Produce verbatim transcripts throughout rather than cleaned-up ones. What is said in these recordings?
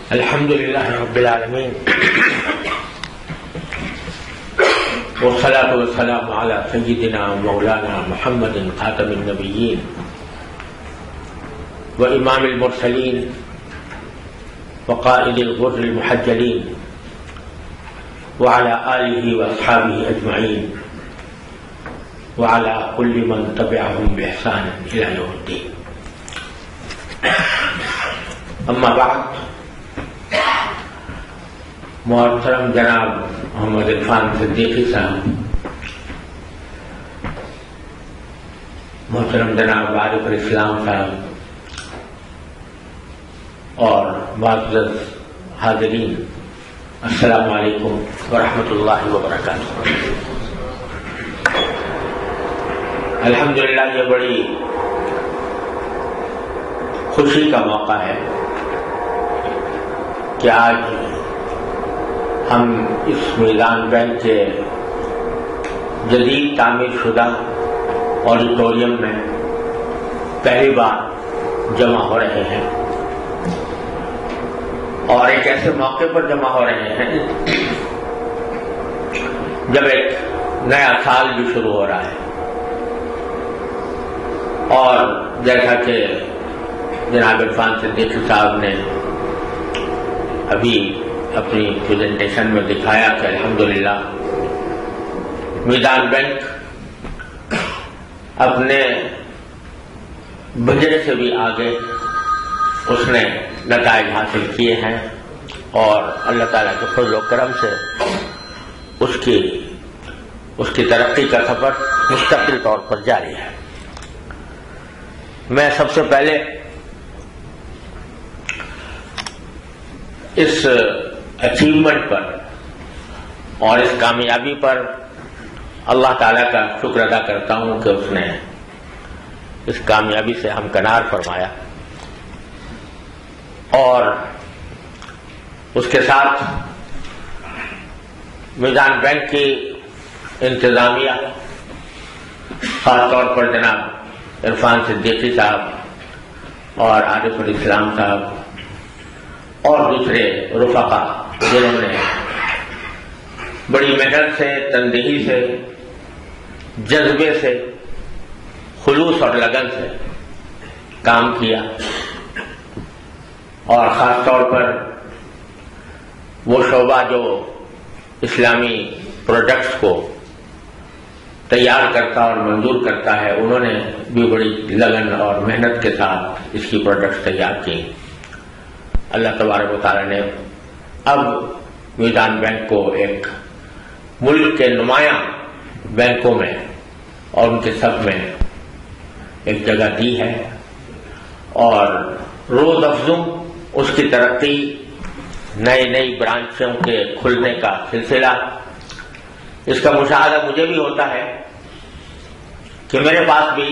الحمد للہ رب العالمین والصلاة والسلام على سیدنا مولانا محمد خاتم النبیین وامام المرسلین وقائد الغر المحجلین وعلى آلہ واصحابہ اجمعین وعلى كل من تبعهم بإحسان إلى يوم الدين. اما بعد، محترم جناب محمد عرفان صدیقی صاحب، محترم جناب عارف الاسلام صاحب اور معزز حاضرین، السلام علیکم ورحمۃ اللہ وبرکاتہ. الحمدللہ یہ بڑی خوشی کا موقع ہے کہ آج ہم اس میدان بینک کے جدید تعمیر شدہ آڈیٹوریم میں پہلی بار جمع ہو رہے ہیں اور ایک ایسے موقع پر جمع ہو رہے ہیں جب ایک نیا سال بھی شروع ہو رہا ہے. اور جیسا کہ جناب عرفان صدیقی صاحب نے ابھی اپنی پریزنٹیشن میں دکھایا کہ الحمدللہ میدان بینک اپنے بجٹ سے بھی آگے اس نے نتائج حاصل کیے ہیں اور اللہ تعالیٰ کے فضل و کرم سے اس کی اس کی ترقی کا سفر مستقل طور پر جاری ہے. میں سب سے پہلے اس اچیومنٹ پر اور اس کامیابی پر اللہ تعالیٰ کا شکر ادا کرتا ہوں کہ اس نے اس کامیابی سے ہمکنار فرمایا اور اس کے ساتھ میدان بینک کی انتظامیہ، خاص طور پر جناب عرفان صدیقی صاحب اور عارف الاسلام صاحب اور دوسرے رفقا جنہوں نے بڑی محنت سے، تندہی سے، جذبے سے، خلوص اور لگن سے کام کیا اور خاص طور پر وہ شعبہ جو اسلامی پروڈکٹس کو تیار کرتا اور منظور کرتا ہے، انہوں نے بھی بڑی لگن اور محنت کے ساتھ اس کی پروڈکٹس تیار کی. اللہ تبارک و تعالیٰ نے اب میدان بینک کو ایک ملک کے نمایاں بینکوں میں اور ان کے سب میں ایک جگہ دی ہے اور روز افزوں اس کی ترقی، نئی نئی برانچوں کے کھلنے کا سلسلہ، اس کا مشاہدہ مجھے بھی ہوتا ہے کہ میرے پاس بھی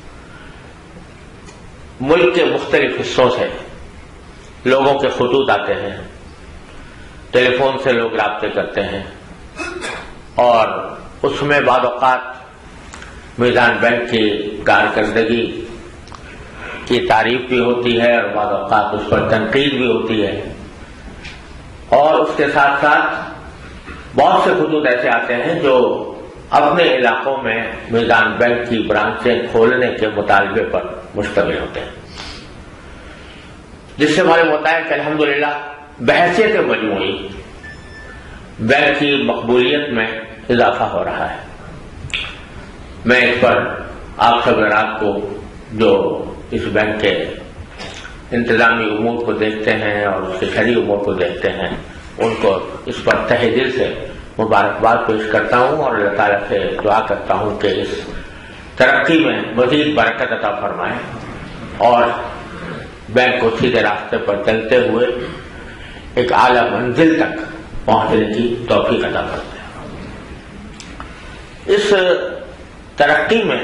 ملک کے مختلف حصوں سے لوگوں کے خطوط آتے ہیں، ٹیلی فون سے لوگ رابطے کرتے ہیں اور اس میں بعض اوقات میدان بینک کی کارکردگی کی تعریف بھی ہوتی ہے اور بعض اوقات اس پر تنقید بھی ہوتی ہے اور اس کے ساتھ ساتھ بہت سے خطوط ایسے آتے ہیں جو اپنے علاقوں میں میدان بینک کی برانچیں کھولنے کے مطالبے پر مشتمل ہوتے ہیں، جس سے معلوم ہوتا ہے کہ الحمدللہ بحیثیت مجموعی بینک کی مقبولیت میں اضافہ ہو رہا ہے. میں اس پر آپ سب رات کو جو اس بینک کے انتظامی امور کو دیکھتے ہیں اور اس کے شرعی امور کو دیکھتے ہیں، ان کو اس پر تہہ دل سے مبارکباد پیش کرتا ہوں اور اللہ تعالیٰ سے دعا کرتا ہوں کہ اس ترقی میں مزید برکت عطا فرمائے اور بینک کو سیدھے راستے پر چلتے ہوئے ایک اعلیٰ منزل تک پہنچنے کی توفیق عطا فرمائے. اس ترقی میں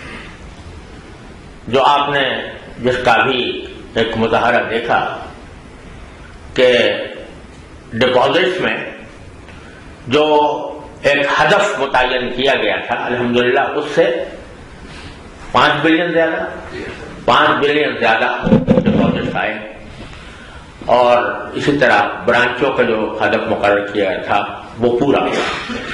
جو آپ نے جس کا بھی ایک مظاہرہ دیکھا کہ ڈپازٹس میں جو ایک ہدف متعین کیا گیا تھا، الحمدللہ اس سے پانچ بلین زیادہ پانچ بلین زیادہ ڈپازٹس آئے اور اسی طرح برانچوں کا جو ہدف مقرر کیا گیا تھا وہ پورا ہوا.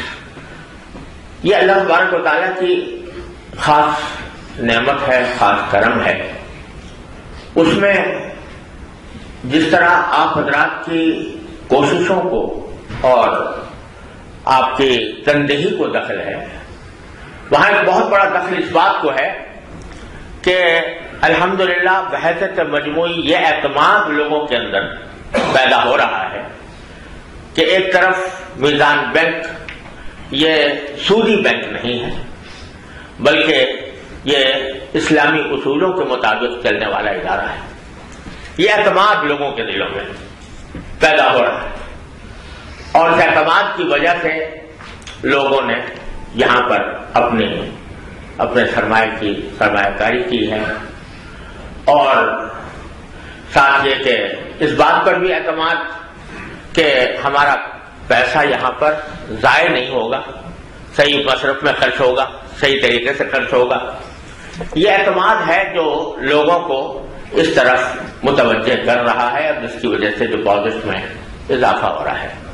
یہ اللہ تبارک و تعالیٰ کی خاص نعمت ہے، خاص کرم ہے. اس میں جس طرح آپ حضرات کی کوششوں کو اور آپ کی تندہی کو دخل ہے، وہاں ایک بہت بڑا دخل اس بات کو ہے کہ الحمدللہ بحیثیت مجموعی یہ اعتماد لوگوں کے اندر پیدا ہو رہا ہے کہ ایک طرف میزان بینک یہ سودی بینک نہیں ہے، بلکہ یہ اسلامی اصولوں کے مطابق چلنے والا ادارہ ہے. یہ اعتماد لوگوں کے دلوں میں پیدا ہو رہا ہے، اور اس اعتماد کی وجہ سے لوگوں نے یہاں پر اپنے اپنے سرمایہ کی سرمایہ کاری کی ہے، اور ساتھ یہ کہ اس بات پر بھی اعتماد کہ ہمارا پیسہ یہاں پر ضائع نہیں ہوگا، صحیح مصرف میں خرچ ہوگا، صحیح طریقے سے خرچ ہوگا. یہ اعتماد ہے جو لوگوں کو اس طرف متوجہ کر رہا ہے، اور جس کی وجہ سے ڈپازٹ میں اضافہ ہو رہا ہے.